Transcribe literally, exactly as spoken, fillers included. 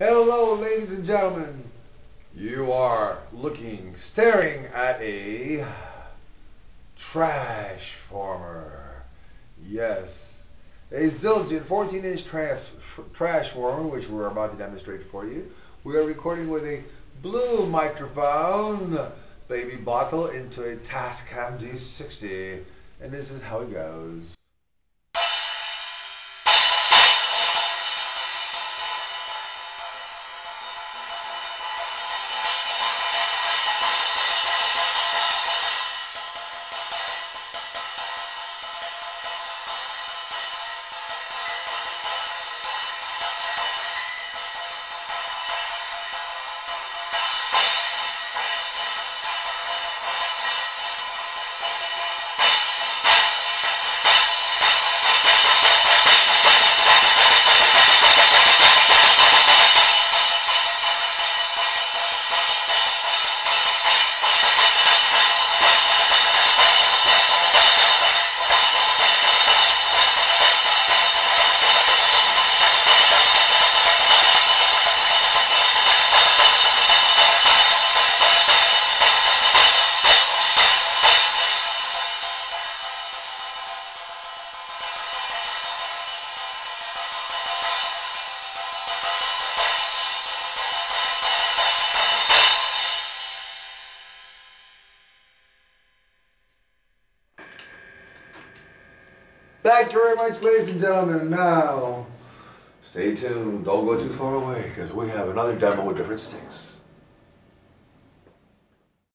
Hello, ladies and gentlemen. You are looking, staring at a Trashformer. Yes, a Zildjian fourteen inch Trashformer, which we're about to demonstrate for you. We are recording with a blue microphone, baby bottle into a Tascam G sixty, and this is how it goes. Thank you very much, ladies and gentlemen. Now, stay tuned. Don't go too far away, because we have another demo with different sticks.